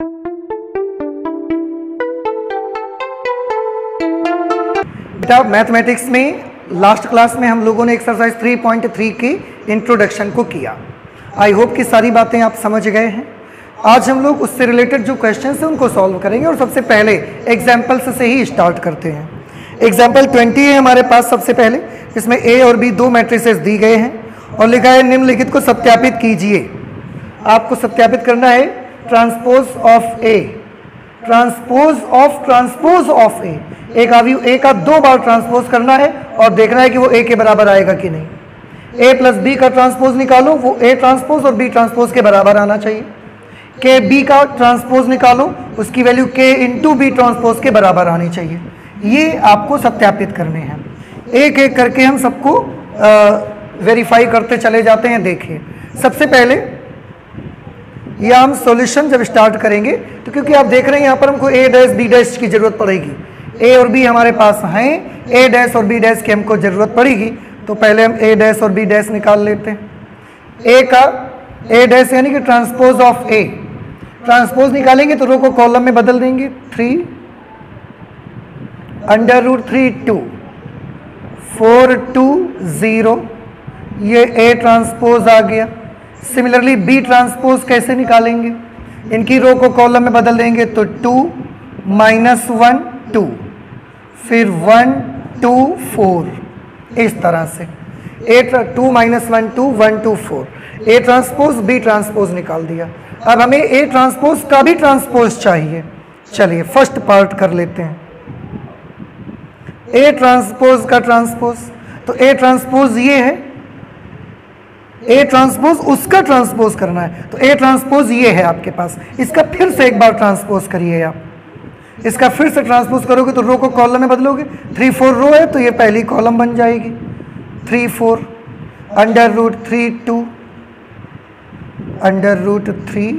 बेटा मैथमेटिक्स में last class में हम लोगों ने एक्सरसाइज 3.3 की इंट्रोडक्शन को किया। आई होप कि सारी बातें आप समझ गए हैं। आज हम लोग उससे रिलेटेड जो क्वेश्चंस हैं उनको सॉल्व करेंगे और सबसे पहले एग्जाम्पल्स से ही स्टार्ट करते हैं। एग्जाम्पल 20 है हमारे पास सबसे पहले, इसमें ए और बी दो मैट्रिसेस दी गए हैं और लिखा है निम्नलिखित को सत्यापित कीजिए। आपको सत्यापित करना है transpose of A, transpose of A, एक अवयव ए का दो बार ट्रांसपोज करना है और देखना है कि वो ए के बराबर आएगा कि नहीं। ए प्लस बी का ट्रांसपोज निकालो, वो ए ट्रांसपोज और बी ट्रांसपोज के बराबर आना चाहिए। के बी का ट्रांसपोज निकालो, उसकी वैल्यू के इंटू बी ट्रांसपोज के बराबर आनी चाहिए। ये आपको सत्यापित करने हैं। एक एक करके हम सबको वेरीफाई करते चले जाते हैं। देखिए सबसे पहले या हम सॉल्यूशन जब स्टार्ट करेंगे तो क्योंकि आप देख रहे हैं यहाँ पर हमको ए डैश बी डैश की जरूरत पड़ेगी। ए और बी हमारे पास हैं, ए डैश और बी डैश की हमको जरूरत पड़ेगी, तो पहले हम ए डैश और बी डैश निकाल लेते हैं। ए का ए डैश यानी कि ट्रांसपोज ऑफ ए, ट्रांसपोज निकालेंगे तो रो को कॉलम में बदल देंगे। 3 √3 2 4 2 0, ये ए ट्रांसपोज आ गया। सिमिलरली बी ट्रांसपोज कैसे निकालेंगे, इनकी रो को कॉलम में बदल देंगे तो 2 -1 2, फिर 1 2 4, इस तरह से A 2 -1 2 1 2 4, A transpose B transpose निकाल दिया। अब हमें ए ट्रांसपोज का भी ट्रांसपोज चाहिए। चलिए फर्स्ट पार्ट कर लेते हैं। ए ट्रांसपोज का ट्रांसपोज, तो ए ट्रांसपोज ये है, ए ट्रांसपोज उसका ट्रांसपोज करना है, तो ए ट्रांसपोज ये है आपके पास। इसका फिर से एक बार ट्रांसपोज करिए आप, इसका फिर से ट्रांसपोज करोगे तो रो को कॉलम में बदलोगे। 3 4 रो है तो ये पहली कॉलम बन जाएगी। 3 4 √3 2 √3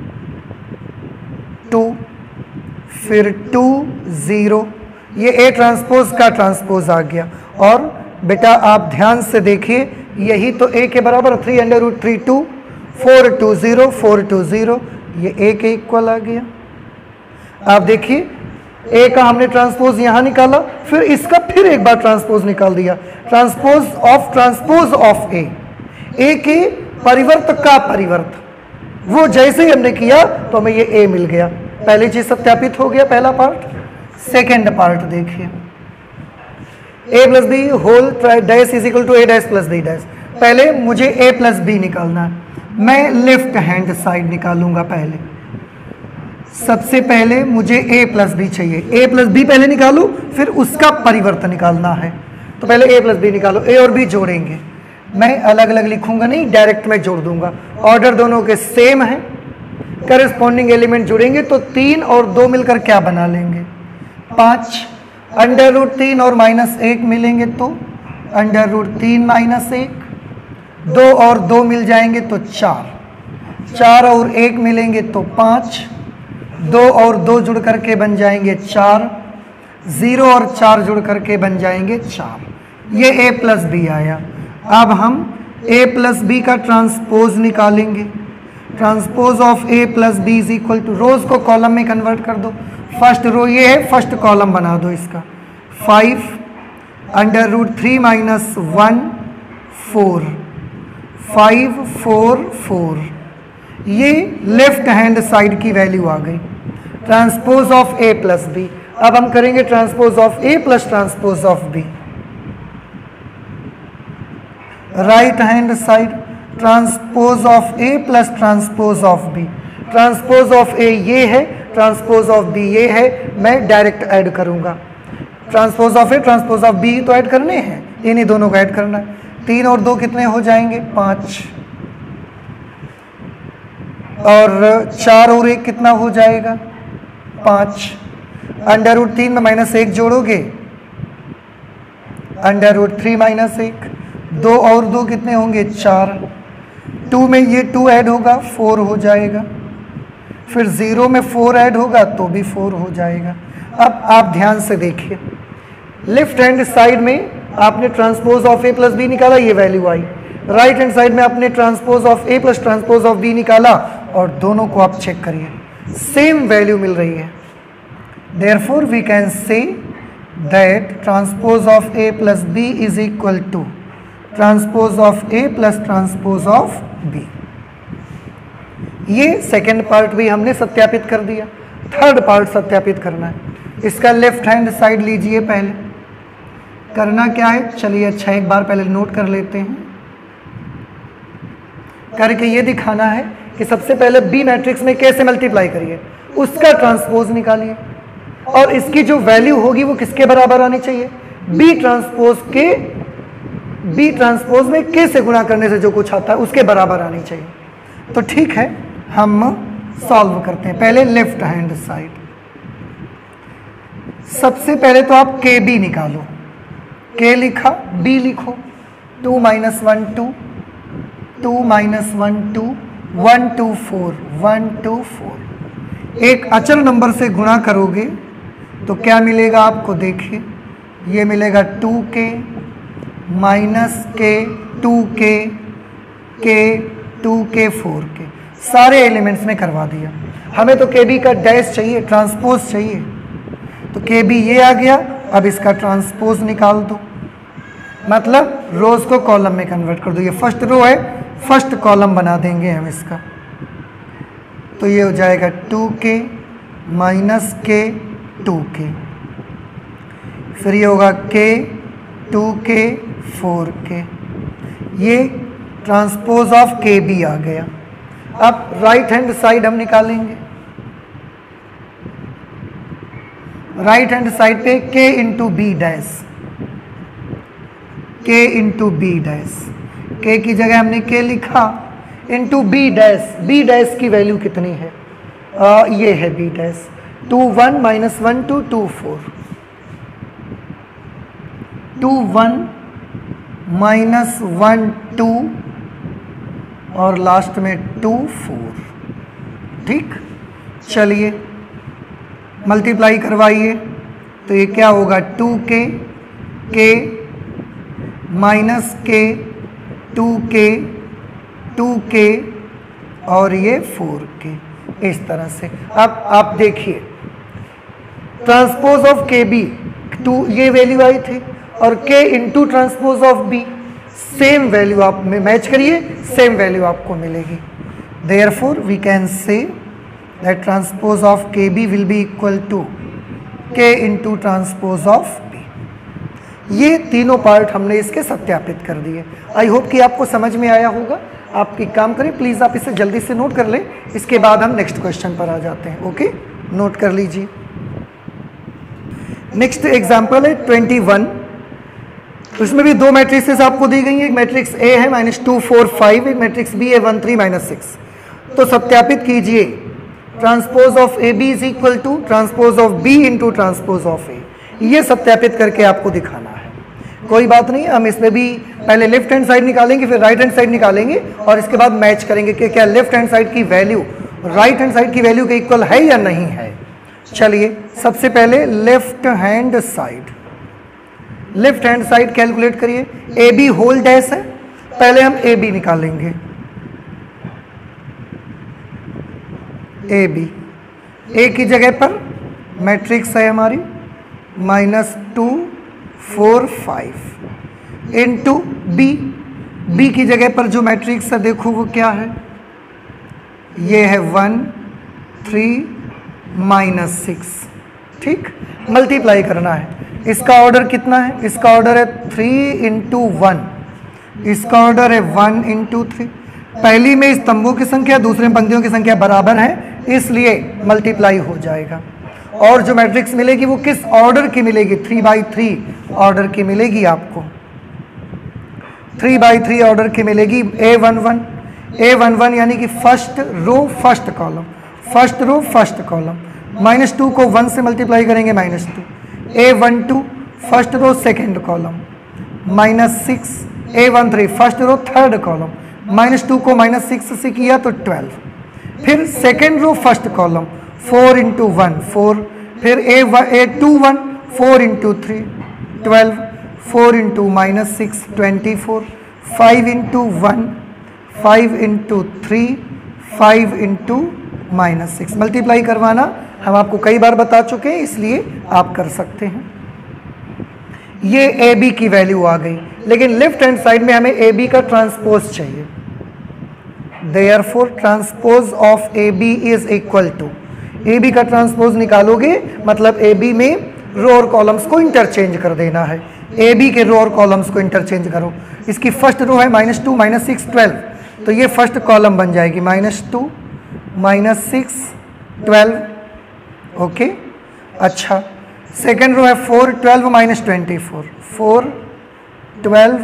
2, फिर 2 0, ये ए ट्रांसपोज का ट्रांसपोज आ गया। और बेटा आप ध्यान से देखिए, यही तो ए के बराबर 3 √3 2 4 2 0 4 2 0, ये ए के इक्वल आ गया। आप देखिए ए का हमने ट्रांसपोज यहां निकाला, फिर इसका फिर एक बार ट्रांसपोज निकाल दिया। ट्रांसपोज ऑफ ए, ए के परिवर्त का परिवर्त, वो जैसे ही हमने किया तो हमें ये ए मिल गया। पहली चीज सत्यापित हो गया, पहला पार्ट। सेकेंड पार्ट देखिए, A plus B whole dash is equal to A dash plus B dash. पहले मुझे ए प्लस बी निकालना है, मैं लेफ्ट हैंड साइड निकालूंगा। पहले सबसे पहले मुझे ए प्लस बी चाहिए, ए प्लस बी पहले निकालू, फिर उसका परिवर्तन निकालना है। तो पहले ए प्लस बी निकालो, ए और बी जोड़ेंगे। मैं अलग अलग लिखूंगा नहीं, डायरेक्ट मैं जोड़ दूंगा। ऑर्डर दोनों के सेम है, करेस्पॉन्डिंग एलिमेंट जुड़ेंगे तो 3 और 2 मिलकर क्या बना लेंगे, 5। √3 और -1 मिलेंगे तो √3 -1, 2 और 2 मिल जाएंगे तो 4, 4 और 1 मिलेंगे तो 5, 2 और 2 जुड़ करके बन जाएंगे 4, 0 और 4 जुड़ करके बन जाएंगे 4। ये ए प्लस बी आया। अब हम ए प्लस बी का ट्रांसपोज निकालेंगे। Transpose of A plus B is equal to, rows को कॉलम में कन्वर्ट कर दो। फर्स्ट रो ये है, फर्स्ट कॉलम बना दो इसका। 5 √3 -1 4, 5 4 4, ये लेफ्ट हैंड साइड की वैल्यू आ गई। Transpose of A plus B. अब हम करेंगे transpose of A plus transpose of B. Right hand side, transpose of A plus transpose of B. Transpose of A ये है, ट्रांसपोज ऑफ बी ये है, मैं डायरेक्ट ऐड करूंगा। Transpose of A transpose of B तो add करने हैं, इन्हीं दोनों को ऐड करना है। 3 और 2 कितने हो जाएंगे, 5, और 4 और 1 कितना हो जाएगा, 5। √3 में -1 जोड़ोगे, √3 -1, 2 और 2 कितने होंगे, 4। 2 में ये 2 ऐड होगा, 4 हो जाएगा। फिर 0 में 4 ऐड होगा तो भी 4 हो जाएगा। अब आप ध्यान से देखिए, लेफ्ट हैंड साइड में आपने transpose of A plus B निकाला, ये वैल्यू आई। राइट हैंड साइड में आपने transpose of A plus transpose of B निकाला, और दोनों को आप चेक करिए। सेम वैल्यू मिल रही है। Therefore we can say that transpose of A plus B is equal to transpose of A plus transpose of B. ये सेकेंड पार्ट भी हमने सत्यापित कर दिया। थर्ड पार्ट सत्यापित करना है। इसका लेफ्ट हैंड साइड लीजिए। पहले करना क्या है, चलिए अच्छा एक बार पहले नोट कर लेते हैं। करके ये दिखाना है कि सबसे पहले बी मैट्रिक्स में कैसे मल्टीप्लाई करिए, उसका ट्रांसपोज निकालिए और इसकी जो वैल्यू होगी वो किसके बराबर आनी चाहिए, बी ट्रांसपोज में के से गुणा करने से जो कुछ आता है उसके बराबर आनी चाहिए। तो ठीक है, हम सॉल्व करते हैं। पहले लेफ्ट हैंड साइड, सबसे पहले तो आप के बी निकालो। के लिखा, बी लिखो। 2 - 1 2, 2 - 1 2, 1 2 4, 1 2 4। एक अचर नंबर से गुणा करोगे तो क्या मिलेगा आपको, देखिए ये मिलेगा 2k माइनस के 2k के 2k 4k, सारे एलिमेंट्स में करवा दिया। हमें तो के बी का डैश चाहिए, ट्रांसपोज चाहिए, तो के बी ये आ गया। अब इसका ट्रांसपोज निकाल दो, मतलब रोज को कॉलम में कन्वर्ट कर दो। ये फर्स्ट रो है, फर्स्ट कॉलम बना देंगे हम इसका। तो ये हो जाएगा 2k माइनस के 2k, फिर ये होगा k 2k 4k। ये ट्रांसपोज ऑफ के बी आ गया। अब राइट हैंड साइड हम निकालेंगे। राइट हैंड साइड पे k into B dash, k into B dash. k की जगह हमने k लिखा, into B dash. B dash की वैल्यू कितनी है, ये है बी डैश। 2 1 - 1 2 2 4, 2 1 - 1 2 और लास्ट में 2 4। ठीक, चलिए मल्टीप्लाई करवाइए। तो ये क्या होगा, 2k k माइनस के 2k 2k और ये 4k, इस तरह से। अब आप देखिए ट्रांसपोज ऑफ के बी 2, ये वैल्यू आई थी, और k into transpose of B, same value आप में मैच करिए, सेम वैल्यू आपको मिलेगी। Therefore we can say that transpose of K B will be equal to k into transpose of B. ये तीनों पार्ट हमने इसके सत्यापित कर दिए। आई होप कि आपको समझ में आया होगा। आप एक काम करें, प्लीज़ आप इसे जल्दी से नोट कर लें, इसके बाद हम नेक्स्ट क्वेश्चन पर आ जाते हैं। ओके, नोट कर लीजिए। नेक्स्ट एग्जाम्पल है 21। इसमें भी दो मैट्रिक्सेस आपको दी गई हैं। एक मैट्रिक्स ए है -2 4 5, एक मैट्रिक्स बी है 1 3 -6। तो सत्यापित कीजिए, transpose of A B is equal to transpose of B into transpose of A. ये सत्यापित करके आपको दिखाना है। कोई बात नहीं, हम इसमें भी पहले लेफ्ट हैंड साइड निकालेंगे, फिर राइट हैंड साइड निकालेंगे, और इसके बाद मैच करेंगे कि क्या लेफ्ट हैंड साइड की वैल्यू राइट हैंड साइड की वैल्यू के इक्वल है या नहीं है। चलिए सबसे पहले लेफ्ट हैंड साइड कैलकुलेट करिए। ए बी होल डैश है, पहले हम ए बी निकालेंगे। ए बी, ए की जगह पर मैट्रिक्स है हमारी -2 4 5 इंटू बी। बी की जगह पर जो मैट्रिक्स है देखो वो क्या है, ये है 1 3 -6। ठीक, मल्टीप्लाई करना है। इसका ऑर्डर कितना है, इसका ऑर्डर है 3 × 1, इसका ऑर्डर है 1 × 3। पहली में स्तंभों की संख्या, दूसरे में पंक्तियों की संख्या बराबर है, इसलिए मल्टीप्लाई हो जाएगा। और जो मैट्रिक्स मिलेगी वो किस ऑर्डर की मिलेगी, 3/3 ऑर्डर की मिलेगी आपको। 3/3 ऑर्डर की मिलेगी। A11 यानी कि first row first column, first row first column. -2 को 1 से मल्टीप्लाई करेंगे -2। A12 first row second column, -6। A13 first row third column, -2 को -6 से किया तो 12। फिर सेकेंड रो फर्स्ट कॉलम 4 × 1 4, फिर A21 4 × 3 12, 4 × -6 24, 5 × 1 5 × 3 5 × -6। मल्टीप्लाई करवाना हम आपको कई बार बता चुके हैं, इसलिए आप कर सकते हैं। ये ए बी की वैल्यू आ गई, लेकिन लेफ्ट हैंड साइड में हमें ए बी का ट्रांसपोज चाहिए। Therefore transpose of A B is equal to, A B का ट्रांसपोज निकालोगे मतलब ए बी में रो और कॉलम्स को इंटरचेंज कर देना है। ए बी के रो और कॉलम्स को इंटरचेंज करो। इसकी फर्स्ट रो है -2 -6 12, तो ये फर्स्ट कॉलम बन जाएगी -2 -6 12। ओके, अच्छा सेकेंड रो है 4 12 -24 4 12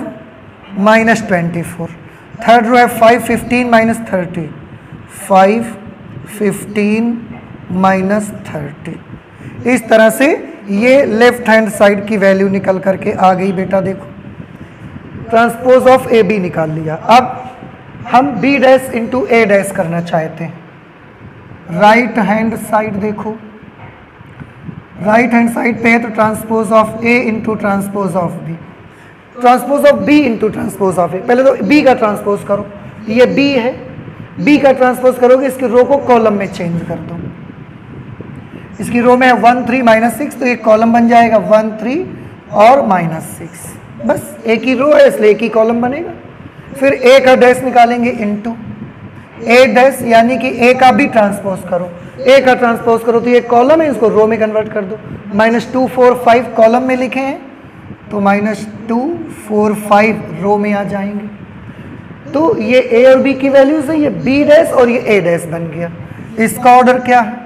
-24। थर्ड रो है 5 15 -30 5 15 -30। इस तरह से ये लेफ्ट हैंड साइड की वैल्यू निकल करके आ गई बेटा। देखो ट्रांसपोज ऑफ ए बी निकाल लिया। अब हम B dash into A dash करना चाहते हैं। राइट हैंड साइड देखो, राइट हैंड साइड पे है तो transpose of A into transpose of B, transpose of B into transpose of A. पहले तो बी का ट्रांसपोज करो, ये बी है, बी का ट्रांसपोज करोगे इसकी रो को कॉलम में चेंज कर दो। इसकी रो में है 1 3 -6, तो एक कॉलम बन जाएगा 1 3 और -6। बस एक ही रो है इसलिए एक ही कॉलम बनेगा। फिर ए का डैश निकालेंगे इंटू ए डैश, यानी कि ए का भी ट्रांसपोज करो। ए का ट्रांसपोज करो तो ये कॉलम है, इसको रो में कन्वर्ट कर दो। -2 4 5 कॉलम में लिखे हैं तो -2 4 5 रो में आ जाएंगे। तो ये ए और बी की वैल्यूज है, ये बी डैश और ये ए डैश बन गया। इसका ऑर्डर क्या है?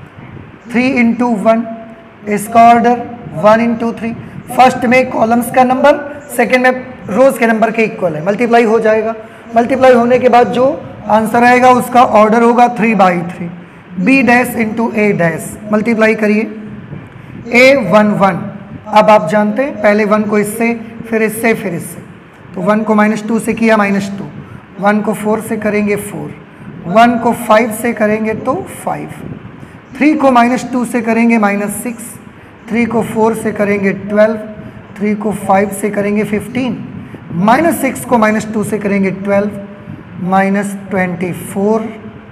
3 × 1। इसका ऑर्डर 1 × 3। फर्स्ट में कॉलम्स का नंबर, सेकेंड में रोज के नंबर के इक्वल है, मल्टीप्लाई हो जाएगा। मल्टीप्लाई होने के बाद जो आंसर आएगा उसका ऑर्डर होगा 3/3। B dash into A dash, multiply करिए। ए 1 1। अब आप जानते हैं पहले 1 को इससे, फिर इससे, फिर इससे, तो 1 को -2 से किया -2, 1 को 4 से करेंगे 4, 1 को 5 से करेंगे तो 5, 3 को -2 से करेंगे -6, 3 को 4 से करेंगे 12, 3 को 5 से करेंगे 15, -6 को -2 से करेंगे 12, -24,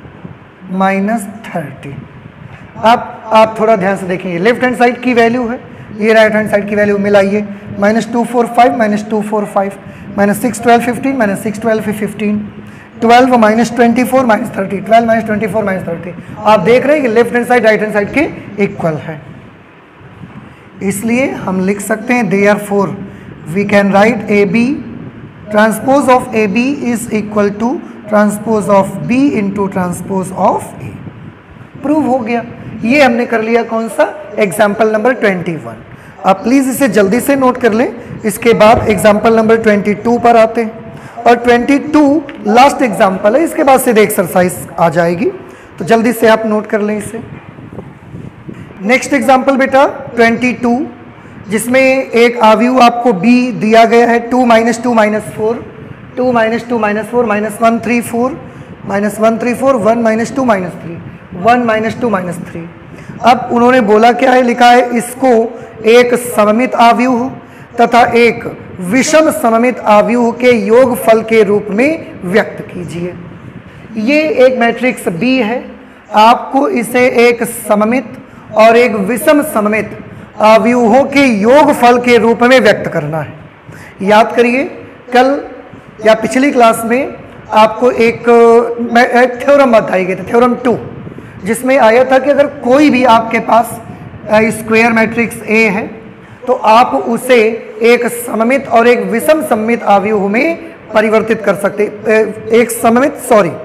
-30। अब आप थोड़ा ध्यान से देखेंगे, लेफ्ट हैंड साइड की वैल्यू है, ये राइट हैंड साइड की वैल्यू मिलाइए। -2 4 5 -2 4 5 -6 12 15 -6 12 15 12 -24 -30 12 -24 -30। आप देख रहे हैं कि left hand side right hand side के इक्वल है, इसलिए हम लिख सकते हैं therefore we can write A B transpose of A B is equal to transpose of B into transpose of A. Prove हो गया। ये हमने कर लिया कौन सा? Example number 21। आप प्लीज इसे जल्दी से नोट कर लें, इसके बाद एग्जाम्पल नंबर 22 पर आते हैं और 22 लास्ट एग्जाम्पल है, इसके बाद से एक्सरसाइज आ जाएगी, तो जल्दी से आप नोट कर लें इसे। नेक्स्ट एग्जाम्पल बेटा 22, जिसमें एक आव्यूह आपको b दिया गया है 2 - 2 - 4 2 - 2 - 4 -1 3 4 -1 3 4 1 - 2 - 3 1 - 2 - 3। अब उन्होंने बोला क्या है, लिखा है इसको एक सममित आव्यूह तथा एक विषम सममित आव्यूह के योगफल के रूप में व्यक्त कीजिए। ये एक मैट्रिक्स B है, आपको इसे एक सममित और एक विषम सममित आव्यूहों के योगफल के रूप में व्यक्त करना है। याद करिए कल या पिछली क्लास में आपको एक थ्योरम बताई गई थी, थ्योरम 2, जिसमें आया था कि अगर कोई भी आपके पास स्क्वायर मैट्रिक्स A है तो आप उसे एक सममित और एक विषम सममित आव्यूह में परिवर्तित कर सकते। एक सममित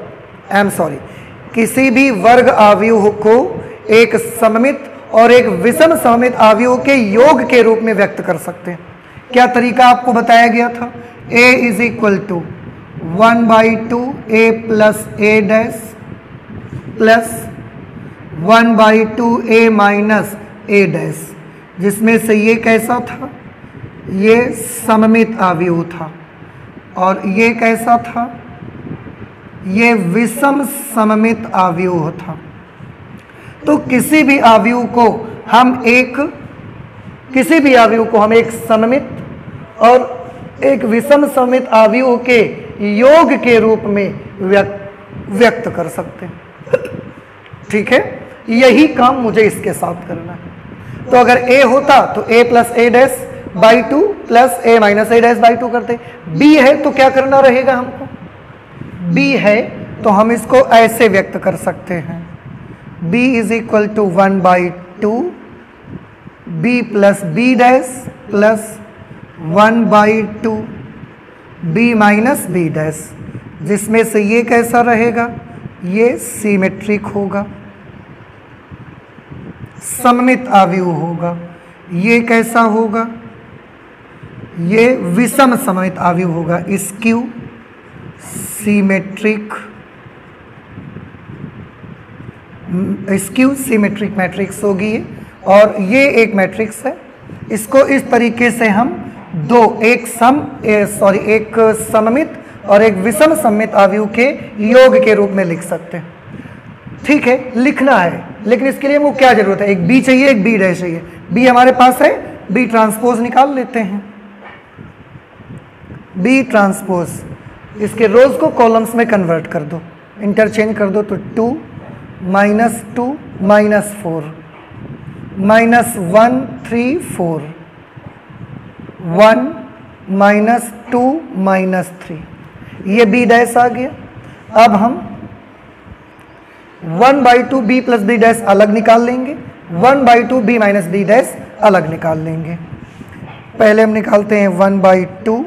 किसी भी वर्ग आव्यूह को एक सममित और एक विषम सममित आव्यूह के योग के रूप में व्यक्त कर सकते हैं। क्या तरीका आपको बताया गया था? A is equal to 1/2 A plus A dash plus 1/2 A minus A dash, जिसमें से ये कैसा था? ये सममित आव्यूह था और ये कैसा था? ये विषम सममित आव्यूह था। तो किसी भी आव्यूह को हम एक सममित और एक विषम सममित आव्यूह के योग के रूप में व्यक्त कर सकते हैं। ठीक है, यही काम मुझे इसके साथ करना है। तो अगर a होता तो a plus a dash by 2 plus a minus a dash by 2 करते। b है तो क्या करना रहेगा हमको, b है तो हम इसको ऐसे व्यक्त कर सकते हैं, b is equal to 1/2 b plus b dash plus 1/2 b minus b dash, जिसमें से ये कैसा रहेगा, ये सिमेट्रिक होगा, सममित आव्यूह होगा। ये कैसा होगा, ये विषम सममित आव्यूह होगा, skew symmetric, skew symmetric matrix होगी ये। और ये एक मैट्रिक्स है, इसको इस तरीके से हम एक सममित और एक विषम सममित आव्यूह के योग के रूप में लिख सकते हैं। ठीक है, लिखना है, लेकिन इसके लिए वो क्या जरूरत है, एक बी चाहिए, एक बी डैश चाहिए। बी हमारे पास है, बी ट्रांसपोज निकाल लेते हैं, बी ट्रांसपोज, इसके रोज को कॉलम्स में कन्वर्ट कर दो, इंटरचेंज कर दो, तो 2 minus 2 minus 4 minus 1 3 4 1 minus 2 minus 3, ये बी डैश आ गया। अब हम 1/2 b प्लस b डैश अलग निकाल लेंगे, 1/2 b माइनस b डैश अलग निकाल लेंगे। पहले हम निकालते हैं 1/2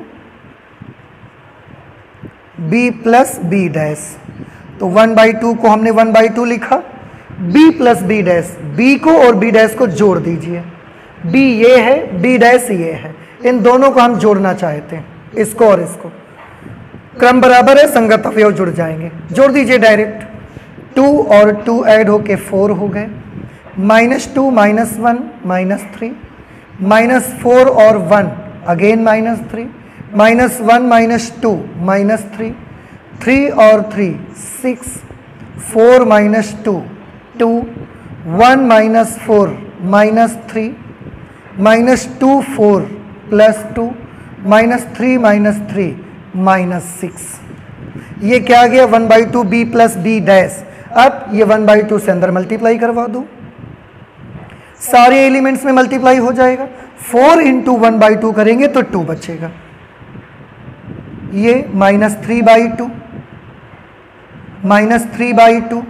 b प्लस b डैश, तो 1/2 को हमने 1/2 लिखा, b plus b dash, b को और b डैश को जोड़ दीजिए, b ये है, b डैश ये है, इन दोनों को हम जोड़ना चाहते हैं, इसको और इसको, क्रम बराबर है, संगत अवयव जुड़ जाएंगे, जोड़ दीजिए डायरेक्ट। 2 और 2 ऐड होके 4 हो गए, -2 -1 -3, -4 और 1 अगेन -3, -1 -2 -3, 3 और 3 6, 4 -2 2, 1 -4 -3, -2 4 +2, -3 -3 -6, ये क्या आ गया 1/2 b प्लस b डैश। अब ये 1/2 से अंदर मल्टीप्लाई करवा दो, सारे एलिमेंट्स में मल्टीप्लाई हो जाएगा, 4 इंटू 1/2 करेंगे तो 2 बचेगा, ये -3/2 -3/2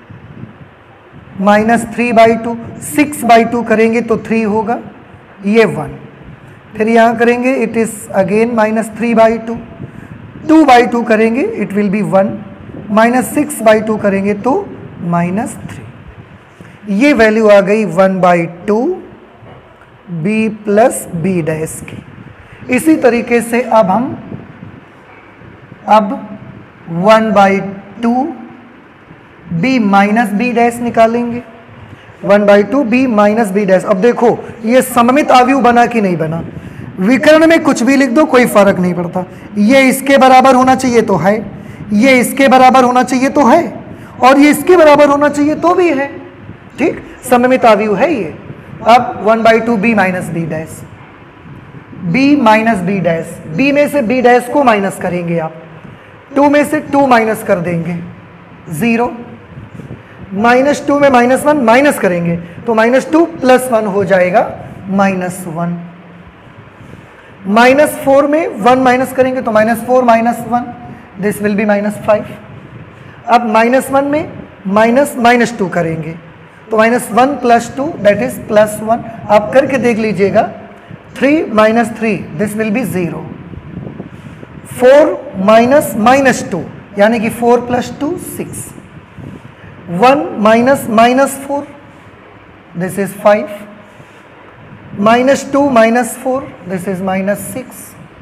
-3/2, 6/2 करेंगे तो 3 होगा, ये 1, फिर यहाँ करेंगे इट इज अगेन -3/2, 2/2 करेंगे इट विल बी 1, -6/2 करेंगे तो -3, ये वैल्यू आ गई 1/2 b प्लस b डैश की। इसी तरीके से अब 1/2 b माइनस b डैश निकालेंगे, 1/2 b माइनस b डैश। अब देखो ये सममित आव्यूह बना कि नहीं बना, विकर्ण में कुछ भी लिख दो कोई फर्क नहीं पड़ता, ये इसके बराबर होना चाहिए तो है, ये इसके बराबर होना चाहिए तो है, और ये इसके बराबर होना चाहिए तो भी है, ठीक, सममित आव्यूह है ये। अब 1/2 b minus b dash, b minus b dash, b में से b डैश को माइनस करेंगे आप, 2 में से 2 माइनस कर देंगे 0, -2 में -1 माइनस करेंगे तो -2 + 1 हो जाएगा -1, -4 में 1 माइनस करेंगे तो -4 -1, दिस विल बी -5। अब -1 में -2 करेंगे तो -1 + 2 दैट इज +1, आप करके देख लीजिएगा, 3 - 3 दिस विल बी 0, 4 -2 यानी कि 4 + 2 6, 1 -4 दिस इज 5, -2 -4 दिस इज -6,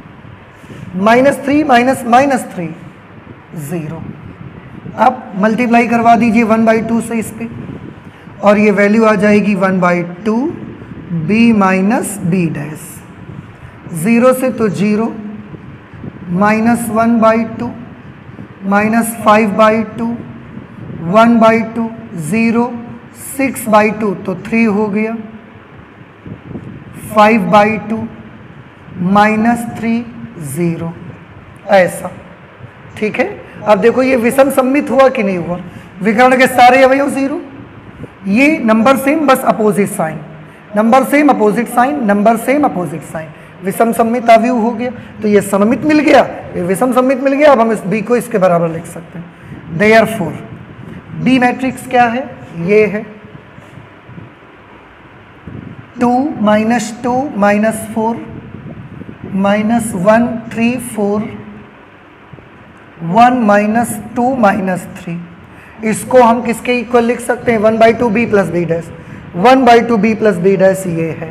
-3 -3 0। अब मल्टीप्लाई करवा दीजिए 1/2 से इस पे, और ये वैल्यू आ जाएगी 1/2 b माइनस b डैश, 0 से तो 0, -1/2 -5/2 1/2 0, 6/2 तो 3 हो गया, 5/2 -3 0, ऐसा, ठीक है। अब देखो ये विषम सममित हुआ कि नहीं हुआ, विकर्ण के सारे अवयव 0, ये नंबर सेम बस opposite sign, number same opposite sign, number same opposite sign, विषम सममित अवयव हो गया। तो ये सममित मिल गया, ये विषम सममित मिल गया। अब हम इस बी को इसके बराबर लिख सकते हैं। देयरफॉर बी मैट्रिक्स क्या है, ये है 2 - 2 - 4 -1 3 4 1 - 2 - 3। इसको हम किसके इक्वल लिख सकते हैं, 1/2 b plus b dash, 1/2 b plus b dash ये है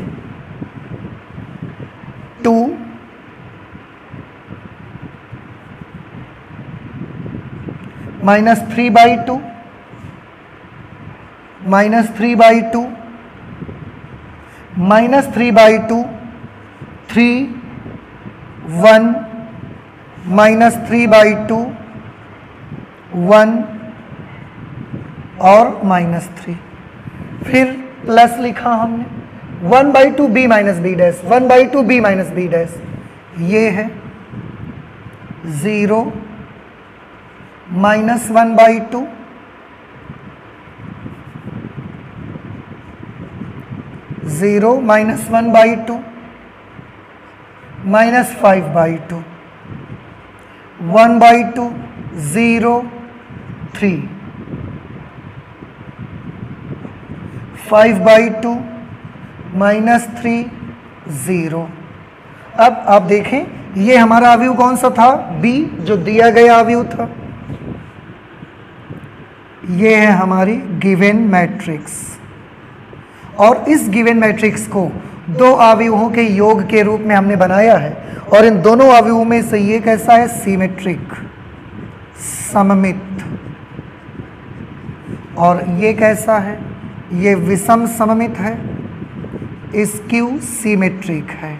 2 - 3/2 - 3/2 -3/2 3 1 -3/2 1 और -3। फिर प्लस लिखा हमने 1/2 b minus B dash, 1/2 b minus B dash, ये है 0 -1/2 0 -1/2 -5/2 1/2 0 3 5/2 -3 0। अब आप देखें ये हमारा अवयव कौन सा था, b, जो दिया गया अवयव था। ये है हमारी गिवन मैट्रिक्स, और इस गिवन मैट्रिक्स को दो अवयवों के योग के रूप में हमने बनाया है, और इन दोनों अवयवों में से ये कैसा है, सिमेट्रिक, सममित, और ये कैसा है, ये विषम सममित है, स्क्यू सिमेट्रिक है।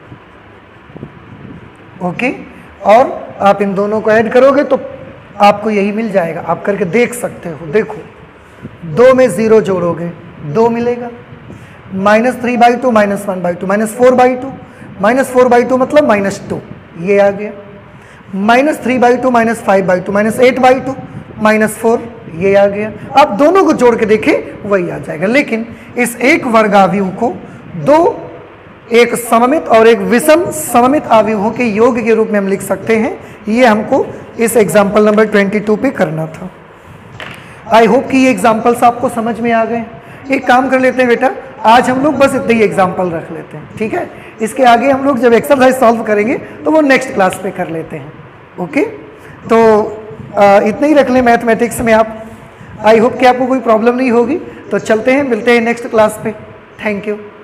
ओके, और आप इन दोनों को ऐड करोगे तो आपको यही मिल जाएगा। आप करके देख सकते हो, देखो 2 में 0 जोड़ोगे 2 मिलेगा, -3/2 -1/2 -4/2 -4/2 मतलब -2, ये आ गया, -3/2 -5/2 -8/2 -4, ये आ गया। आप दोनों को जोड़ के देखें वही आ जाएगा। लेकिन इस एक वर्ग अवयव को दो, एक सममित और एक विषम सममित अवयवों के योग के रूप में हम लिख सकते हैं। ये हमको इस एग्जाम्पल नंबर 22 पे करना था। आई होप कि ये एग्जाम्पल्स आपको समझ में आ गए। एक काम कर लेते हैं बेटा, आज हम लोग बस इतने ही एग्जाम्पल रख लेते हैं, ठीक है। इसके आगे हम लोग जब एक्सरसाइज सॉल्व करेंगे तो वो नेक्स्ट क्लास पे कर लेते हैं। ओके, तो इतना ही रख लें मैथमेटिक्स में आप। आई होप कि आपको कोई प्रॉब्लम नहीं होगी। तो चलते हैं, मिलते हैं नेक्स्ट क्लास पे। Thank you.